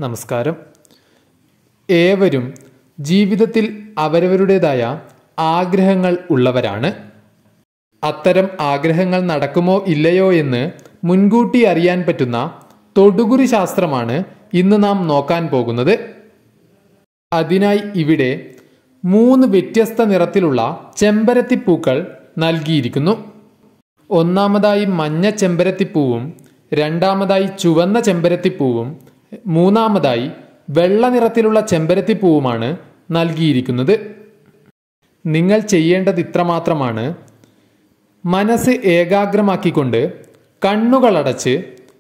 നമസ്കാരം. ഏവരും ജീവിതത്തിൽ അവരവരുടേതായ ആഗ്രഹങ്ങൾ ഉള്ളവരാണ്. അത്തരം ആഗ്രഹങ്ങൾ നടക്കുമോ ഇല്ലയോ എന്ന് മുൻകൂട്ടി അറിയാൻ പറ്റുന്ന തൊടുകുറി ശാസ്ത്രമാണ് ഇന്ന് നാം നോക്കാൻ പോകുന്നത്. അതിനായി ഇവിടെ 3 വ്യത്യസ്ത നിറത്തിലുള്ള ചെമ്പരത്തിപ്പൂക്കൾ നൽകിയിരിക്കുന്നു. ഒന്നാമതായി മഞ്ഞ ചെമ്പരത്തിപ്പൂവും, രണ്ടാമതായി ചുവന്ന ചെമ്പരത്തിപ്പൂവും, മൂന്നാമതായി വെള്ള നിറത്തിലുള്ള ചെമ്പരത്തിപ്പൂവുമാണ് നൽകിയിരിക്കുന്നത്. നിങ്ങൾ ചെയ്യേണ്ടത് ഇത്രമാത്രമാണ്: മനസ്സ് ഏകാഗ്രമാക്കിക്കൊണ്ട് കണ്ണുകളടച്ച്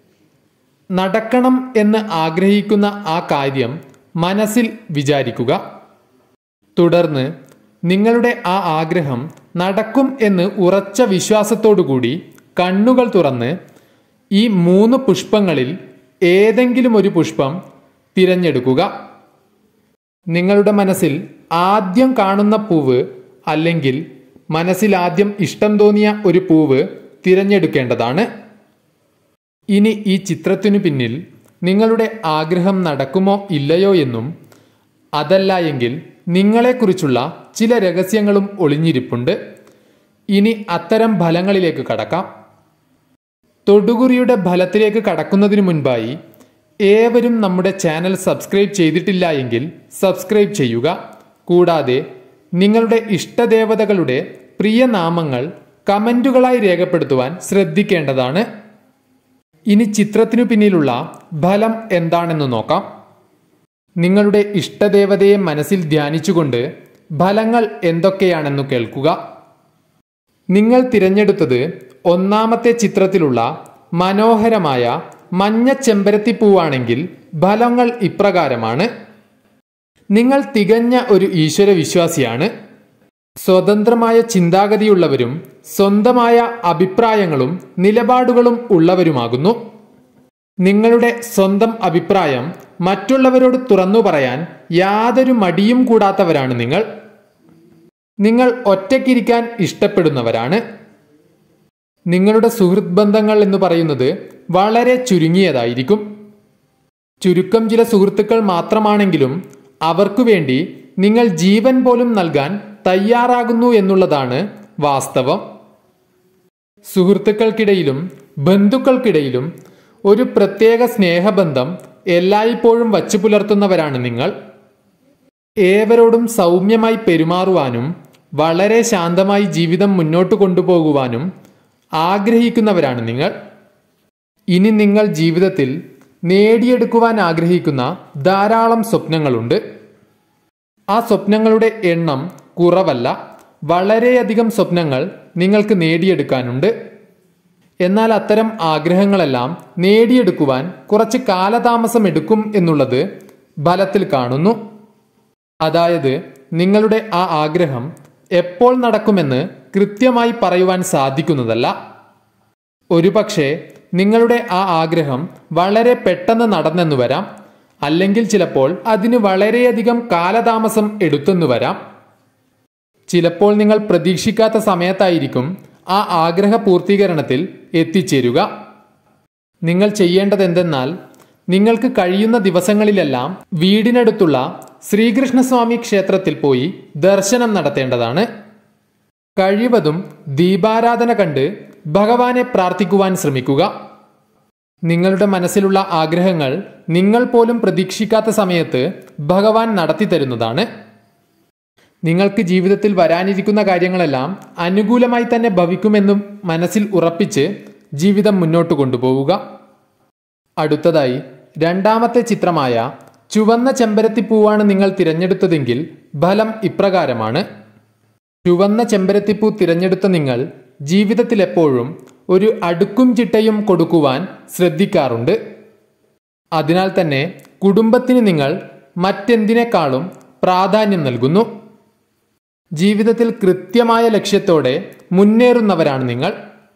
നടക്കണം എന്ന് ആഗ്രഹിക്കുന്ന ആ കാര്യം മനസ്സിൽ വിചാരിക്കുക. തുടർന്ന് നിങ്ങളുടെ ആ ആഗ്രഹം നടക്കും എന്ന് ഉറച്ച വിശ്വാസത്തോടുകൂടി കണ്ണുകൾ തുറന്ന് ഈ 3 പുഷ്പങ്ങളിൽ ഏതെങ്കിലും ഒരു പുഷ്പം തിരഞ്ഞെടുക്കുക. നിങ്ങളുടെ മനസ്സിൽ ആദ്യം കാണുന്ന പൂവ് അല്ലെങ്കിൽ മനസ്സിൽ ആദ്യം ഇഷ്ടം തോന്നിയ ഒരു പൂവ് തിരഞ്ഞെടുക്കേണ്ടതാണ്. ഇനി ഈ ചിത്രത്തിനു പിന്നിൽ നിങ്ങളുടെ ആഗ്രഹം നടക്കുമോ ഇല്ലയോ എന്നും, അതല്ല എങ്കിൽ നിങ്ങളെക്കുറിച്ചുള്ള ചില രഹസ്യങ്ങളും ഒളിഞ്ഞിരിപ്പുണ്ട്. ഇനി അത്തരം ഫലങ്ങളിലേക്ക് കടക്കാം. തൊടുകുറിയുടെ ഫലത്തിലേക്ക് കടക്കുന്നതിന് മുൻപായി ഏവരും നമ്മുടെ ചാനൽ സബ്സ്ക്രൈബ് ചെയ്തിട്ടില്ല എങ്കിൽ സബ്സ്ക്രൈബ് ചെയ്യുക. കൂടാതെ നിങ്ങളുടെ ഇഷ്ടദേവതകളുടെ പ്രിയ നാമങ്ങൾ കമന്റുകളായി രേഖപ്പെടുത്തുവാൻ ശ്രദ്ധിക്കേണ്ടതാണ്. ഇനി ചിത്രത്തിനു പിന്നിലുള്ള ഫലം എന്താണെന്ന് നോക്കാം. നിങ്ങളുടെ ഇഷ്ടദേവതയെ മനസ്സിൽ ധ്യാനിച്ചുകൊണ്ട് ഫലങ്ങൾ എന്തൊക്കെയാണെന്ന് കേൾക്കുക. നിങ്ങൾ തിരഞ്ഞെടുത്തത് ഒന്നാമത്തെ ചിത്രത്തിലുള്ള മനോഹരമായ മഞ്ഞ ചെമ്പരത്തിപ്പൂവാണെങ്കിൽ ഫലങ്ങൾ ഇപ്രകാരമാണ്. നിങ്ങൾ തികഞ്ഞ ഒരു ഈശ്വര വിശ്വാസിയാണ്. സ്വതന്ത്രമായ ചിന്താഗതിയുള്ളവരും സ്വന്തമായ അഭിപ്രായങ്ങളും നിലപാടുകളും ഉള്ളവരുമാകുന്നു. നിങ്ങളുടെ സ്വന്തം അഭിപ്രായം മറ്റുള്ളവരോട് തുറന്നു പറയാൻ യാതൊരു മടിയും കൂടാത്തവരാണ് നിങ്ങൾ. നിങ്ങൾ ഒറ്റയ്ക്കിരിക്കാൻ ഇഷ്ടപ്പെടുന്നവരാണ്. നിങ്ങളുടെ സുഹൃത്ത് ബന്ധങ്ങൾ എന്ന് പറയുന്നത് വളരെ ചുരുങ്ങിയതായിരിക്കും. ചുരുക്കം ചില സുഹൃത്തുക്കൾ മാത്രമാണെങ്കിലും അവർക്കു വേണ്ടി നിങ്ങൾ ജീവൻ പോലും നൽകാൻ തയ്യാറാകുന്നു എന്നുള്ളതാണ് വാസ്തവം. സുഹൃത്തുക്കൾക്കിടയിലും ബന്ധുക്കൾക്കിടയിലും ഒരു പ്രത്യേക സ്നേഹബന്ധം എല്ലായ്പ്പോഴും വച്ചു പുലർത്തുന്നവരാണ് നിങ്ങൾ. ഏവരോടും സൗമ്യമായി പെരുമാറുവാനും വളരെ ശാന്തമായി ജീവിതം മുന്നോട്ട് കൊണ്ടുപോകുവാനും ആഗ്രഹിക്കുന്നവരാണ് നിങ്ങൾ. ഇനി നിങ്ങൾ ജീവിതത്തിൽ നേടിയെടുക്കുവാൻ ആഗ്രഹിക്കുന്ന ധാരാളം സ്വപ്നങ്ങളുണ്ട്. ആ സ്വപ്നങ്ങളുടെ എണ്ണം കുറവല്ല. വളരെയധികം സ്വപ്നങ്ങൾ നിങ്ങൾക്ക് നേടിയെടുക്കാനുണ്ട്. എന്നാൽ അത്തരം ആഗ്രഹങ്ങളെല്ലാം നേടിയെടുക്കുവാൻ കുറച്ച് കാലതാമസം എടുക്കും എന്നുള്ളത് ഫലത്തിൽ കാണുന്നു. അതായത് നിങ്ങളുടെ ആ ആഗ്രഹം എപ്പോൾ നടക്കുമെന്ന് കൃത്യമായി പറയുവാൻ സാധിക്കുന്നതല്ല. ഒരുപക്ഷെ നിങ്ങളുടെ ആ ആഗ്രഹം വളരെ പെട്ടെന്ന് നടന്നെന്നു വരാം, അല്ലെങ്കിൽ ചിലപ്പോൾ അതിന് വളരെയധികം കാലതാമസം എടുത്തെന്നു വരാം. ചിലപ്പോൾ നിങ്ങൾ പ്രതീക്ഷിക്കാത്ത സമയത്തായിരിക്കും ആ ആഗ്രഹ പൂർത്തീകരണത്തിൽ എത്തിച്ചേരുക. നിങ്ങൾ ചെയ്യേണ്ടത് എന്തെന്നാൽ, നിങ്ങൾക്ക് കഴിയുന്ന ദിവസങ്ങളിലെല്ലാം വീടിനടുത്തുള്ള ശ്രീകൃഷ്ണസ്വാമി ക്ഷേത്രത്തിൽ പോയി ദർശനം നടത്തേണ്ടതാണ്. കഴിവതും ദീപാരാധന കണ്ട് ഭഗവാനെ പ്രാർത്ഥിക്കുവാൻ ശ്രമിക്കുക. നിങ്ങളുടെ മനസ്സിലുള്ള ആഗ്രഹങ്ങൾ നിങ്ങൾ പോലും പ്രതീക്ഷിക്കാത്ത സമയത്ത് ഭഗവാൻ നടത്തി തരുന്നതാണ്. നിങ്ങൾക്ക് ജീവിതത്തിൽ വരാനിരിക്കുന്ന കാര്യങ്ങളെല്ലാം അനുകൂലമായി തന്നെ ഭവിക്കുമെന്നും മനസ്സിൽ ഉറപ്പിച്ച് ജീവിതം മുന്നോട്ട് കൊണ്ടുപോവുക. അടുത്തതായി രണ്ടാമത്തെ ചിത്രമായ ചുവന്ന ചെമ്പരത്തിപ്പൂവാണ് നിങ്ങൾ തിരഞ്ഞെടുത്തതെങ്കിൽ ഫലം ഇപ്രകാരമാണ്. ചുവന്ന ചെമ്പരത്തിപ്പൂ തിരഞ്ഞെടുത്ത നിങ്ങൾ ജീവിതത്തിൽ എപ്പോഴും ഒരു അടുക്കും ചിട്ടയും കൊടുക്കുവാൻ ശ്രദ്ധിക്കാറുണ്ട്. അതിനാൽ തന്നെ കുടുംബത്തിന് നിങ്ങൾ മറ്റെന്തിനേക്കാളും പ്രാധാന്യം നൽകുന്നു. ജീവിതത്തിൽ കൃത്യമായ ലക്ഷ്യത്തോടെ മുന്നേറുന്നവരാണ് നിങ്ങൾ.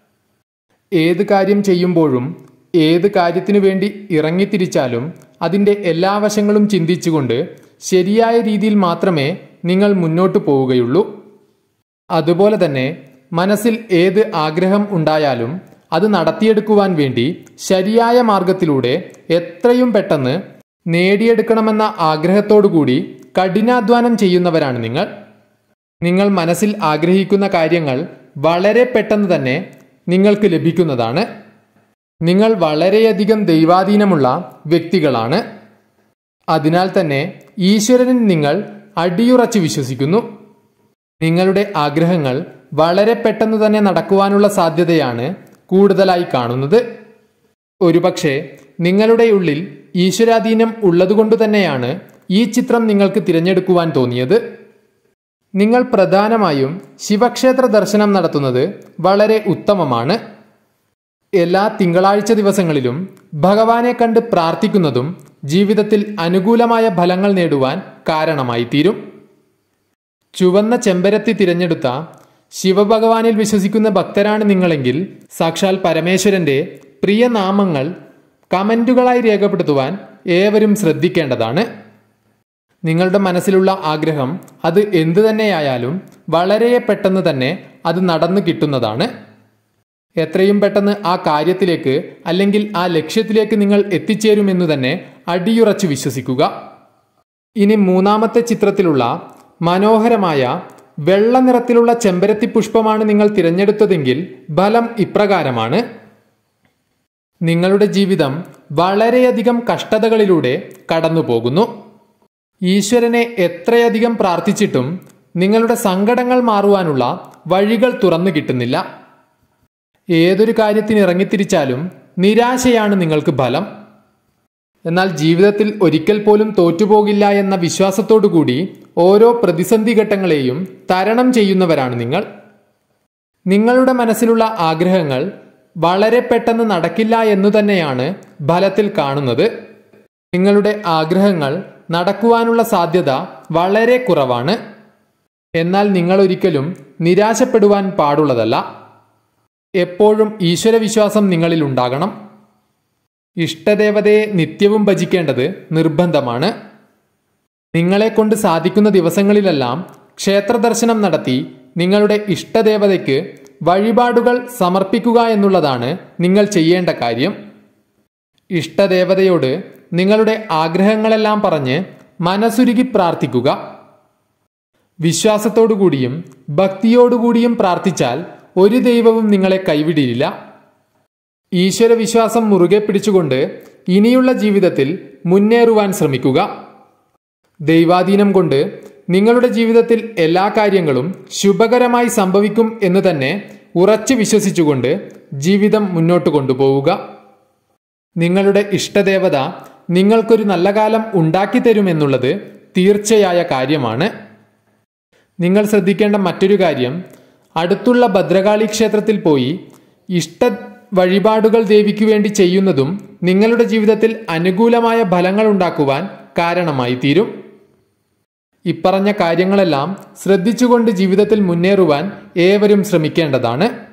ഏത് കാര്യം ചെയ്യുമ്പോഴും ഏത് കാര്യത്തിനു വേണ്ടി ഇറങ്ങിത്തിരിച്ചാലും അതിൻ്റെ എല്ലാ വശങ്ങളും ചിന്തിച്ചുകൊണ്ട് ശരിയായ രീതിയിൽ മാത്രമേ നിങ്ങൾ മുന്നോട്ട് പോവുകയുള്ളൂ. അതുപോലെ തന്നെ മനസ്സിൽ ഏത് ആഗ്രഹം ഉണ്ടായാലും അത് നടത്തിയെടുക്കുവാൻ വേണ്ടി ശരിയായ മാർഗത്തിലൂടെ എത്രയും പെട്ടെന്ന് നേടിയെടുക്കണമെന്ന ആഗ്രഹത്തോടുകൂടി കഠിനാധ്വാനം ചെയ്യുന്നവരാണ് നിങ്ങൾ. നിങ്ങൾ മനസ്സിൽ ആഗ്രഹിക്കുന്ന കാര്യങ്ങൾ വളരെ പെട്ടെന്ന് തന്നെ നിങ്ങൾക്ക് ലഭിക്കുന്നതാണ്. നിങ്ങൾ വളരെയധികം ദൈവാധീനമുള്ള വ്യക്തികളാണ്. അതിനാൽ തന്നെ ഈശ്വരനിൽ നിങ്ങൾ അടിയുറച്ച് വിശ്വസിക്കുന്നു. നിങ്ങളുടെ ആഗ്രഹങ്ങൾ വളരെ പെട്ടെന്ന് തന്നെ നടക്കുവാനുള്ള സാധ്യതയാണ് കൂടുതലായി കാണുന്നത്. ഒരുപക്ഷെ നിങ്ങളുടെ ഉള്ളിൽ ഈശ്വരാധീനം ഉള്ളതുകൊണ്ട് തന്നെയാണ് ഈ ചിത്രം നിങ്ങൾക്ക് തിരഞ്ഞെടുക്കുവാൻ തോന്നിയത്. നിങ്ങൾ പ്രധാനമായും ശിവക്ഷേത്ര ദർശനം നടത്തുന്നത് വളരെ ഉത്തമമാണ്. എല്ലാ തിങ്കളാഴ്ച ദിവസങ്ങളിലും ഭഗവാനെ കണ്ട് പ്രാർത്ഥിക്കുന്നതും ജീവിതത്തിൽ അനുകൂലമായ ഫലങ്ങൾ നേടുവാൻ കാരണമായി തീരും. ചുവന്ന ചെമ്പരത്തി തിരഞ്ഞെടുത്ത ശിവഭഗവാനിൽ വിശ്വസിക്കുന്ന ഭക്തരാണ് നിങ്ങളെങ്കിൽ സാക്ഷാൽ പരമേശ്വരന്റെ പ്രിയ നാമങ്ങൾ കമന്റുകളായി രേഖപ്പെടുത്തുവാൻ ഏവരും ശ്രദ്ധിക്കേണ്ടതാണ്. നിങ്ങളുടെ മനസ്സിലുള്ള ആഗ്രഹം അത് എന്തു തന്നെയായാലും വളരെ പെട്ടെന്ന് തന്നെ അത് നടന്നു കിട്ടുന്നതാണ്. എത്രയും പെട്ടെന്ന് ആ കാര്യത്തിലേക്ക് അല്ലെങ്കിൽ ആ ലക്ഷ്യത്തിലേക്ക് നിങ്ങൾ എത്തിച്ചേരുമെന്ന് തന്നെ അടിയുറച്ച് വിശ്വസിക്കുക. ഇനി മൂന്നാമത്തെ ചിത്രത്തിലുള്ള മനോഹരമായ വെള്ള നിറത്തിലുള്ള ചെമ്പരത്തി പുഷ്പമാണ് നിങ്ങൾ തിരഞ്ഞെടുത്തതെങ്കിൽ ഫലം ഇപ്രകാരമാണ്. നിങ്ങളുടെ ജീവിതം വളരെയധികം കഷ്ടതകളിലൂടെ കടന്നു പോകുന്നു. ഈശ്വരനെ എത്രയധികം പ്രാർത്ഥിച്ചിട്ടും നിങ്ങളുടെ സങ്കടങ്ങൾ മാറുവാനുള്ള വഴികൾ തുറന്നു കിട്ടുന്നില്ല. ഏതൊരു കാര്യത്തിന് ഇറങ്ങിത്തിരിച്ചാലും നിരാശയാണ് നിങ്ങൾക്ക് ഫലം. എന്നാൽ ജീവിതത്തിൽ ഒരിക്കൽ പോലും തോറ്റുപോകില്ല എന്ന വിശ്വാസത്തോടുകൂടി ഓരോ പ്രതിസന്ധി ഘട്ടങ്ങളെയും തരണം ചെയ്യുന്നവരാണ് നിങ്ങൾ. നിങ്ങളുടെ മനസ്സിലുള്ള ആഗ്രഹങ്ങൾ വളരെ പെട്ടെന്ന് നടക്കില്ല എന്നു തന്നെയാണ് ഫലത്തിൽ കാണുന്നത്. നിങ്ങളുടെ ആഗ്രഹങ്ങൾ നടക്കുവാനുള്ള സാധ്യത വളരെ കുറവാണ്. എന്നാൽ നിങ്ങൾ ഒരിക്കലും നിരാശപ്പെടുവാൻ പാടുള്ളതല്ല. എപ്പോഴും ഈശ്വരവിശ്വാസം നിങ്ങളിൽ ഉണ്ടാകണം. ഇഷ്ടദേവതയെ നിത്യവും ഭജിക്കേണ്ടത് നിർബന്ധമാണ്. നിങ്ങളെ കൊണ്ട് സാധിക്കുന്ന ദിവസങ്ങളിലെല്ലാം ക്ഷേത്രദർശനം നടത്തി നിങ്ങളുടെ ഇഷ്ടദേവതയ്ക്ക് വഴിപാടുകൾ സമർപ്പിക്കുക എന്നുള്ളതാണ് നിങ്ങൾ ചെയ്യേണ്ട കാര്യം. ഇഷ്ടദേവതയോട് നിങ്ങളുടെ ആഗ്രഹങ്ങളെല്ലാം പറഞ്ഞ് മനസ്സുരുകി പ്രാർത്ഥിക്കുക. വിശ്വാസത്തോടുകൂടിയും ഭക്തിയോടുകൂടിയും പ്രാർത്ഥിച്ചാൽ ഒരു ദൈവവും നിങ്ങളെ കൈവിടില്ല. ഈശ്വരവിശ്വാസം മുറുകെ പിടിച്ചുകൊണ്ട് ഇനിയുള്ള ജീവിതത്തിൽ മുന്നേറുവാൻ ശ്രമിക്കുക. ദൈവാധീനം കൊണ്ട് നിങ്ങളുടെ ജീവിതത്തിൽ എല്ലാ കാര്യങ്ങളും ശുഭകരമായി സംഭവിക്കും എന്ന് തന്നെ ഉറച്ചു വിശ്വസിച്ചുകൊണ്ട് ജീവിതം മുന്നോട്ട് കൊണ്ടുപോവുക. നിങ്ങളുടെ ഇഷ്ടദേവത നിങ്ങൾക്കൊരു നല്ല കാലം ഉണ്ടാക്കി തരുമെന്നുള്ളത് തീർച്ചയായ കാര്യമാണ്. നിങ്ങൾ ശ്രദ്ധിക്കേണ്ട മറ്റൊരു കാര്യം, അടുത്തുള്ള ഭദ്രകാളി ക്ഷേത്രത്തിൽ പോയി ഇഷ്ട വഴിപാടുകൾ ദേവിക്ക് വേണ്ടി ചെയ്യുന്നതും നിങ്ങളുടെ ജീവിതത്തിൽ അനുകൂലമായ ഫലങ്ങൾ ഉണ്ടാക്കുവാൻ കാരണമായി തീരും. ഇപ്പറഞ്ഞ കാര്യങ്ങളെല്ലാം ശ്രദ്ധിച്ചുകൊണ്ട് ജീവിതത്തിൽ മുന്നേറുവാൻ ഏവരും ശ്രമിക്കേണ്ടതാണ്.